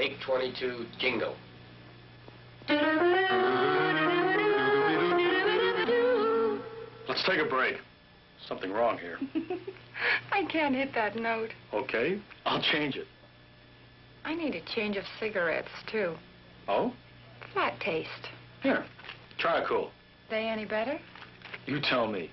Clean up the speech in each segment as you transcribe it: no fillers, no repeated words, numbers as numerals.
Take 22, jingo. Let's take a break. Something wrong here. I can't hit that note. Okay, I'll change it. I need a change of cigarettes, too. Oh? Flat taste. Here, try a Kool. They any better? You tell me.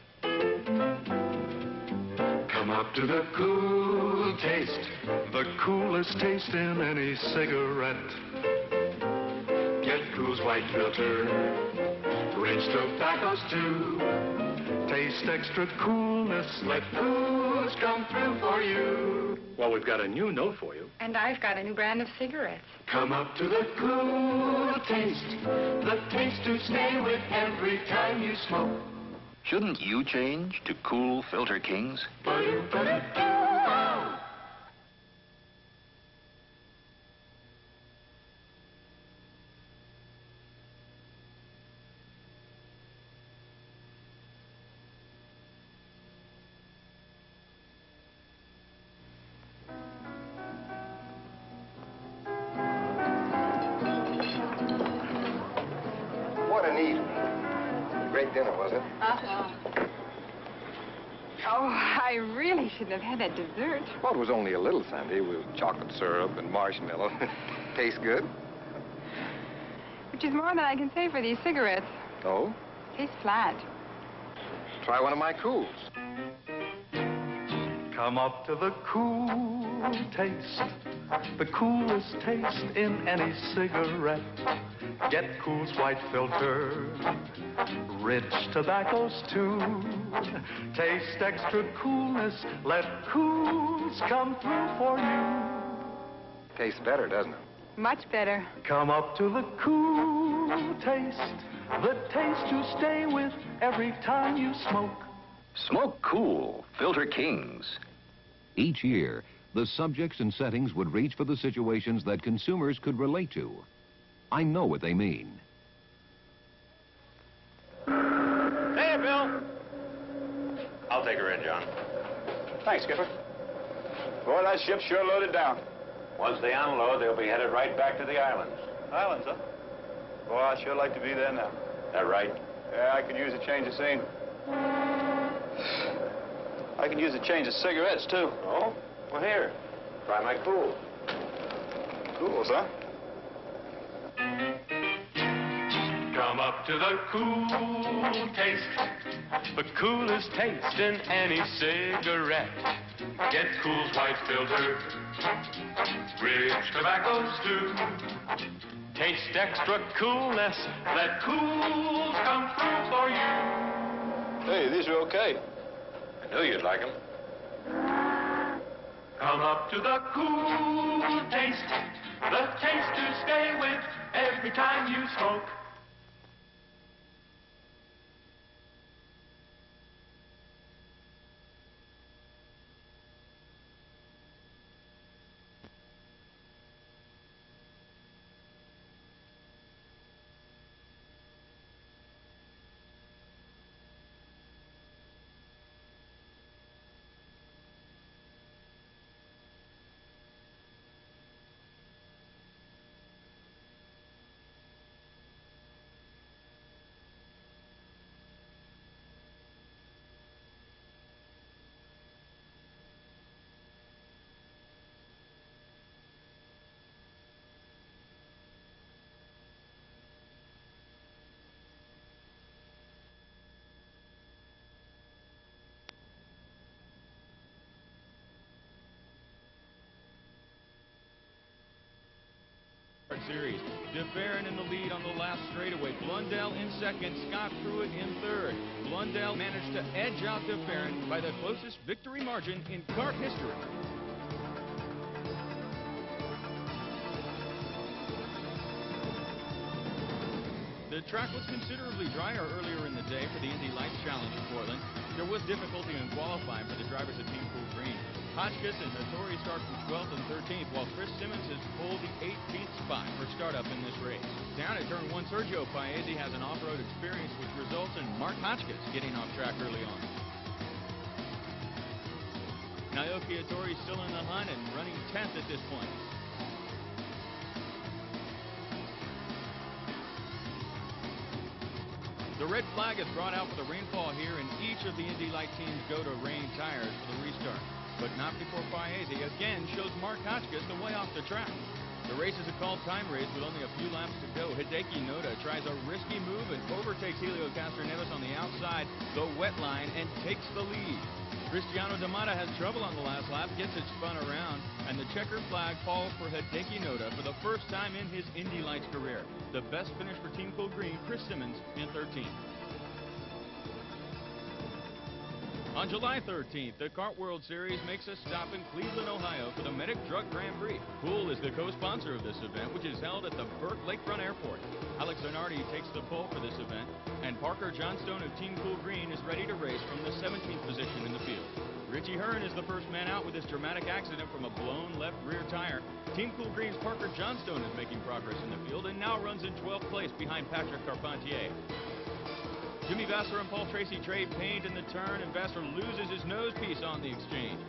Come up to the Kool taste, the coolest taste in any cigarette. Get Kool's white filter, rich tobaccos too. Taste extra coolness, let Kool's come through for you. Well, we've got a new note for you. And I've got a new brand of cigarettes. Come up to the Kool taste, the taste to stay with every time you smoke. Shouldn't you change to Kool Filter Kings? What an evening. Great dinner, was it? Uh-huh. Oh, I really shouldn't have had that dessert. Well, it was only a little, Sandy, with chocolate syrup and marshmallow. Tastes good? Which is more than I can say for these cigarettes. Oh? Tastes flat. Try one of my Kools. Come up to the Kool taste, the coolest taste in any cigarette. Get Kool's white filter, rich tobaccos too. Taste extra coolness, let Kool's come through for you. Tastes better, doesn't it? Much better. Come up to the Kool taste, the taste to stay with every time you smoke. Smoke Kool Filter Kings. Each year, the subjects and settings would reach for the situations that consumers could relate to. I know what they mean. Hey, Bill. I'll take her in, John. Thanks, Skipper. Boy, that ship's sure loaded down. Once they unload, they'll be headed right back to the islands. Islands, huh? Boy, I'd sure like to be there now. That right? Yeah, I could use a change of scene. I could use a change of cigarettes, too. Oh? Well, here. Try my Kool. Kools, huh? Come up to the Kool taste, the coolest taste in any cigarette. Get Kool's white filter, rich tobaccos too. Taste extra coolness, let Kool's come through for you. Hey, these are okay. I knew you'd like them. Come up to the Kool taste, the taste to stay with every time you smoke. Series. DeBaron in the lead on the last straightaway. Blundell in second. Scott Pruitt in third. Blundell managed to edge out DeBaron by the closest victory margin in kart history. The track was considerably drier earlier in the day for the Indy Lights Challenge in Portland. There was difficulty in qualifying for the drivers at Team Kool Green. Hotchkiss and Notori start from 12th and 13th, while Chris Simmons has pulled the 18th spot for startup in this race. Down at turn 1, Sergio Paese has an off-road experience, which results in Mark Hotchkiss getting off track early on. Naoki Hattori still in the hunt and running 10th at this point. red flag is brought out for the rainfall here, and each of the Indy Light teams go to rain tires for the restart. But not before Paese again shows Mark Hotchkiss the way off the track. The race is a called time race with only a few laps to go. Hideki Noda tries a risky move and overtakes Helio Castroneves on the outside, the wet line, and takes the lead. Cristiano D'Amata has trouble on the last lap, gets it spun around, and the checker flag falls for Hideki Noda for the first time in his Indy Lights career. The best finish for Team Kool Green, Chris Simmons in 13th. On July 13th, the Kart World Series makes a stop in Cleveland, Ohio for the Medic Drug Grand Prix. Kool is the co-sponsor of this event, which is held at the Burke Lakefront Airport. Alex Zanardi takes the pole for this event, and Parker Johnstone of Team Kool Green is ready to race from the 17th position in the field. Richie Hearn is the first man out with this dramatic accident from a blown left rear tire. Team Kool Green's Parker Johnstone is making progress in the field and now runs in 12th place behind Patrick Carpentier. Jimmy Vasser and Paul Tracy trade paint in the turn, and Vasser loses his nose piece on the exchange.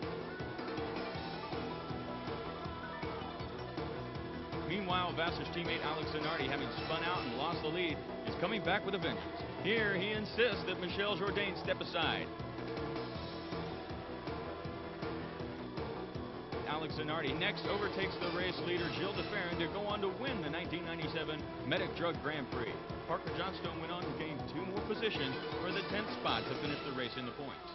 Meanwhile, Vasser's teammate Alex Zanardi, having spun out and lost the lead, is coming back with a vengeance. Here, he insists that Michel Jourdain step aside. Alex Zanardi next overtakes the race leader Gilles de Ferran to go on to win the 1997 Medic Drug Grand Prix. Parker Johnstone went on to gain 2 more positions for the 10th spot to finish the race in the points.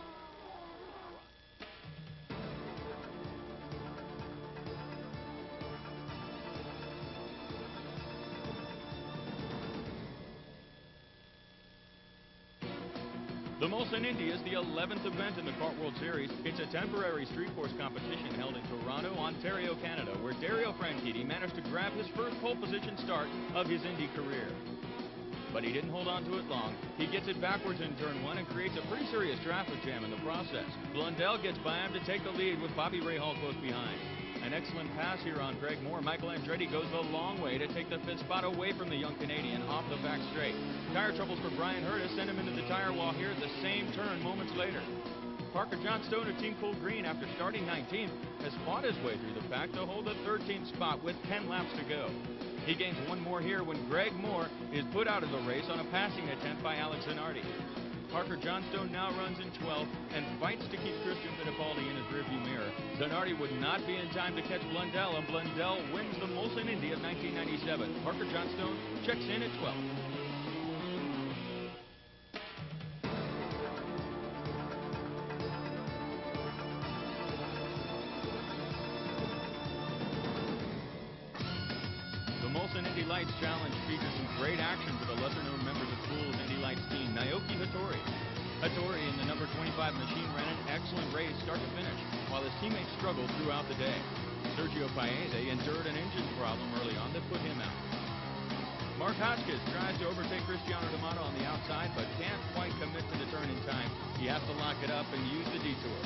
The Molson Indy is the 11th event in the Kart World Series. It's a temporary street course competition held in Toronto, Ontario, Canada, where Dario Franchitti managed to grab his first pole position start of his Indy career. But he didn't hold on to it long. He gets it backwards in turn 1 and creates a pretty serious traffic jam in the process. Blundell gets by him to take the lead with Bobby Rahal close behind. An excellent pass here on Greg Moore. Michael Andretti goes the long way to take the 5th spot away from the young Canadian off the back straight. Tire troubles for Brian Hurtis send him into the tire wall here at the same turn moments later. Parker Johnstone of Team Kool Green, after starting 19th, has fought his way through the pack to hold the 13th spot with 10 laps to go. He gains 1 more here when Greg Moore is put out of the race on a passing attempt by Alex Zanardi. Parker Johnstone now runs in 12th and fights to keep Christian Fittipaldi in his rearview mirror. Zanardi would not be in time to catch Blundell, and Blundell wins the Molson Indy of 1997. Parker Johnstone checks in at 12th. The Molson Indy Lights Challenge features some great action for the lesser-known members of Kool's Indy Lights team, Naoki Hattori. Hattori in the number 25 machine ran an excellent race start to finish, while his teammates struggled throughout the day. Sergio Paese endured an engine problem early on that put him out. Mark Hotchkiss tries to overtake Cristiano D'Amato on the outside, but can't quite commit to the turn in time. He has to lock it up and use the detour.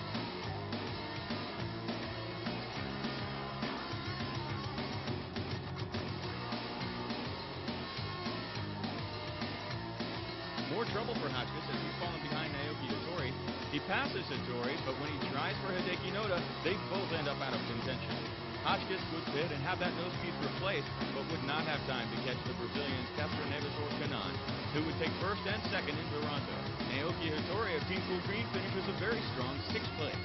More trouble for Hotchkiss as he's fallen behind Naoki Hattori. He passes Hattori, but when he tries for Hideki Noda, they both end up out of contention. Hotchkiss would pit and have that nose piece replaced, but would not have time to catch the Brazilians Castroneves or Canan, who would take first and second in Toronto. Naoki Hattori of Team Kool Green finishes a very strong 6th place.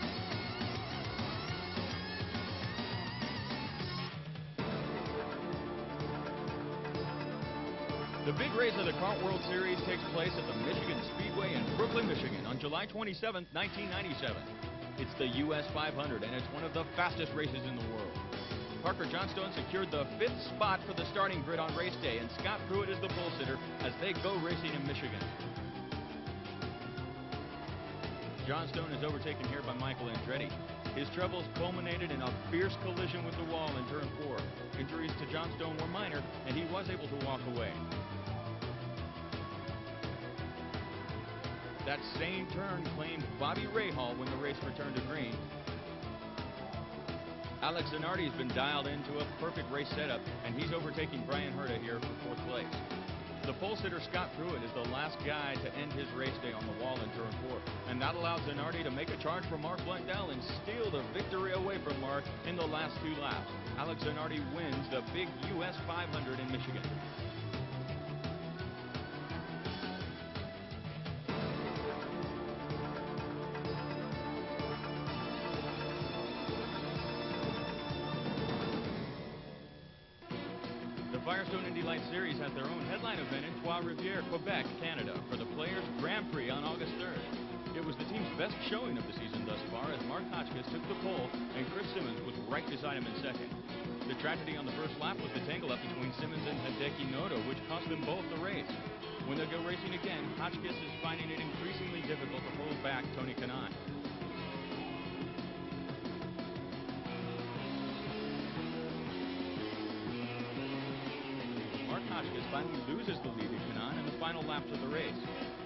The big race of the Kart World Series takes place at the Michigan Speedway in Brooklyn, Michigan on July 27, 1997. It's the US 500, and it's one of the fastest races in the world. Parker Johnstone secured the 5th spot for the starting grid on race day, and Scott Pruitt is the pole sitter as they go racing in Michigan. Johnstone is overtaken here by Michael Andretti. His troubles culminated in a fierce collision with the wall in turn 4. Injuries to Johnstone were minor, and he was able to walk away. That same turn claimed Bobby Rahal when the race returned to green. Alex Zanardi has been dialed into a perfect race setup, and he's overtaking Brian Herta here for 4th place. The pole sitter Scott Pruitt is the last guy to end his race day on the wall in turn 4, and that allows Zanardi to make a charge for Mark Blundell and steal the victory away from Mark in the last 2 laps. Alex Zanardi wins the big US 500 in Michigan. Firestone Indy Lights Series has their own headline event in Trois-Rivières, Quebec, Canada, for the Players Grand Prix on August 3rd. It was the team's best showing of the season thus far as Mark Hotchkiss took the pole and Chris Simmons was right beside him in second. The tragedy on the first lap was the tangle-up between Simmons and Hideki Noda, which cost them both the race. When they go racing again, Hotchkiss is finding it increasingly difficult to hold back Tony Kanaan. Mark Hotchkiss finally loses the lead to Kanaan in the final laps of the race.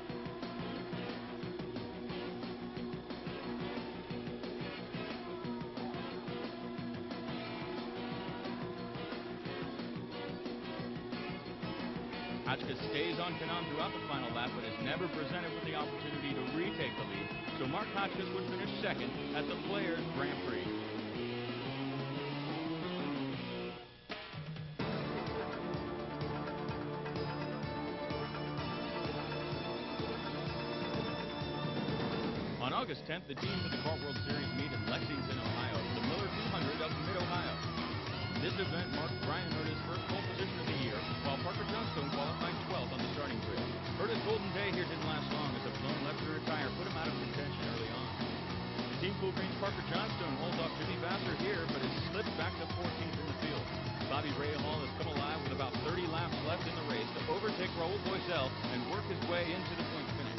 Hotchkiss stays on Kanaan throughout the final lap, but is never presented with the opportunity to retake the lead, so Mark Hotchkiss would finish second at the Players Grand Prix. On August 10th, the teams of the Kart World Series meet in Lexington, Ohio, for the Miller 200 of Mid-Ohio. This event marked Brian Herta's first pole position of the year, while Parker Johnstone qualified 12th on the starting grid. Herta's golden day here didn't last long as a blown left rear tire put him out of contention early on. Team Kool Green's Parker Johnstone holds off Jimmy Vasser here, but has slipped back to 14th in the field. Bobby Rahal has come alive with about 30 laps left in the race to overtake Raul Boisel and work his way into the point finish.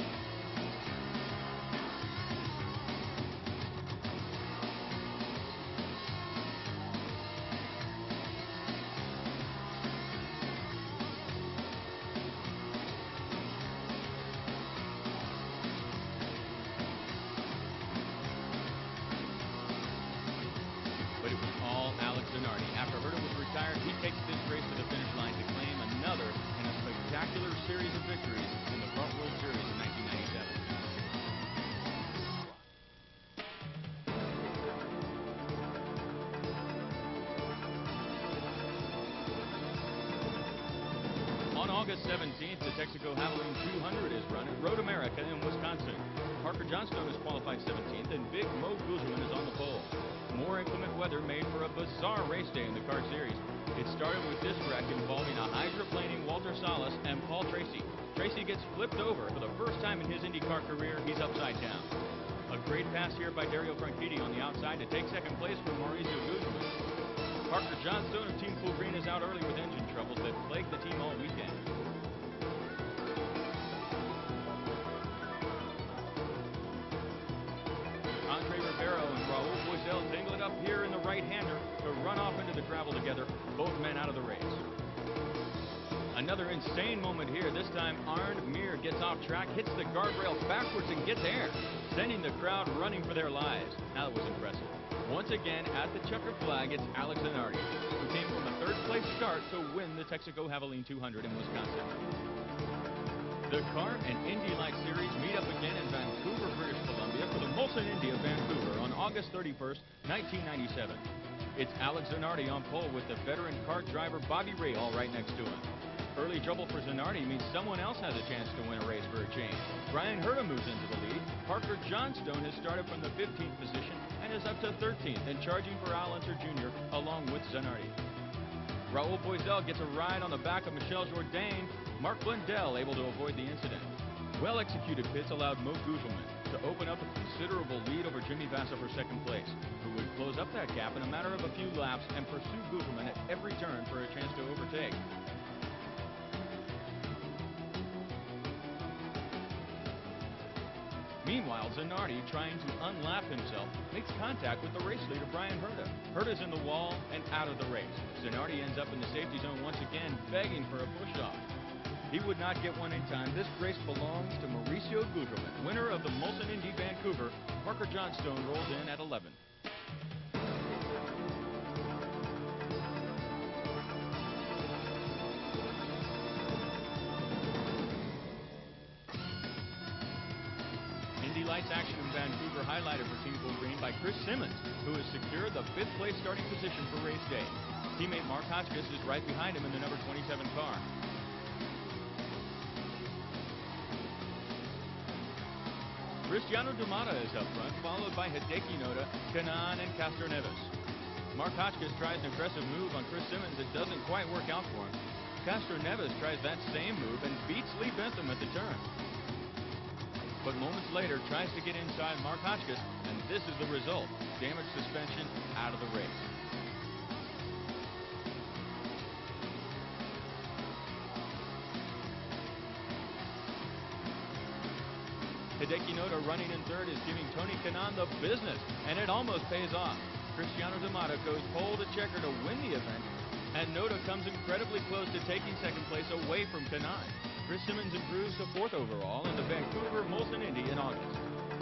After Herta was retired, he takes this race to the finish line to claim another in a spectacular series of victories in the Kart World Series in 1997. On August 17th, the Texaco Havoline 200 is run at Road America in Wisconsin. Parker Johnstone is qualified 17th, and Big Mo Guzman is on the pole. More inclement weather made for a bizarre race day in the Kart Series. It started with this wreck involving a hydroplaning Walter Salas and Paul Tracy. Tracy gets flipped over for the first time in his IndyCar career. He's upside down. A great pass here by Dario Franchitti on the outside to take second place for Mauricio Guzman. Parker Johnstone of Team Kool Green is out early with engine troubles that plagued the team all weekend. Andre Rivero and Raul Boisel tangle it up here in the right-hander to run off into the gravel together, both men out of the race. Another insane moment here. This time, Arnd Meer gets off track, hits the guardrail backwards and gets air, sending the crowd running for their lives. Now that was impressive. Once again, at the checker flag, it's Alex Zanardi, who came from a third-place start to win the Texaco Havoline 200 in Wisconsin. The Kart and Indy Lights Series meet up again in Vancouver, British Columbia for the Molson Indy of Vancouver on August 31st, 1997. It's Alex Zanardi on pole with the veteran kart driver Bobby Rahal right next to him. Early trouble for Zanardi means someone else has a chance to win a race for a change. Brian Herta moves into the lead. Parker Johnstone has started from the 15th position and is up to 13th and charging for Al Unser Jr. along with Zanardi. Raul Boisel gets a ride on the back of Michel Jourdain. Mark Blundell able to avoid the incident. Well-executed pits allowed Mo Guzman to open up a considerable lead over Jimmy Vasser for second place, who would close up that gap in a matter of a few laps and pursue Guzman at every turn for a chance to overtake. Meanwhile, Zanardi, trying to unlap himself, makes contact with the race leader Brian Herta. Herta's in the wall and out of the race. Zanardi ends up in the safety zone once again, begging for a push-off. He would not get one in time. This race belongs to Mauricio Guzman, winner of the Molson Indy Vancouver. Parker Johnstone rolls in at 11th. Indy Lights action in Vancouver highlighted for Team Kool Green by Chris Simmons, who has secured the 5th place starting position for race day. Teammate Mark Hotchkiss is right behind him in the number 27 car. Cristiano Dumata is up front, followed by Hideki Noda, Kanaan, and Castro Neves. Mark Hotchkiss tries an aggressive move on Chris Simmons that doesn't quite work out for him. Castroneves tries that same move and beats Lee Bentham at the turn. But moments later tries to get inside Mark Hotchkiss, and this is the result. Damaged suspension, out of the race. Hideki Noda running in third is giving Tony Kanaan the business, and it almost pays off. Cristiano D'Amato goes pole to checker to win the event, and Noda comes incredibly close to taking second place away from Kanaan. Chris Simmons improves to fourth overall in the Vancouver Molson Indy in August.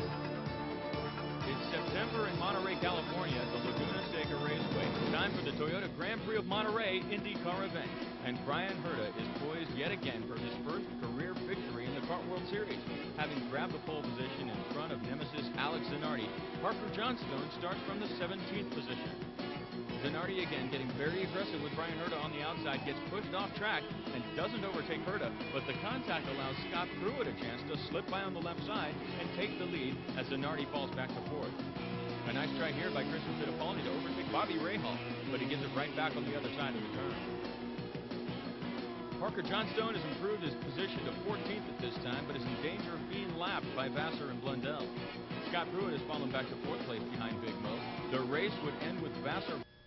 It's September in Monterey, California at the Laguna Seca Raceway. Time for the Toyota Grand Prix of Monterey IndyCar event. And Brian Herta is poised yet again for his first career victory in the Kart World Series. Having grabbed the pole position in front of nemesis Alex Zanardi, Parker Johnstone starts from the 17th position. Zanardi again getting very aggressive with Brian Herta on the outside, gets pushed off track and doesn't overtake Herta, but the contact allows Scott Pruitt a chance to slip by on the left side and take the lead as Zanardi falls back to fourth. A nice try here by Christian Fittipaldi to overtake Bobby Rahal, but he gets it right back on the other side of the turn. Parker Johnstone has improved his position to 14th at this time, but is in danger of being lapped by Vassar and Blundell. Scott Pruitt has fallen back to fourth place behind Big Mo. The race would end with Vassar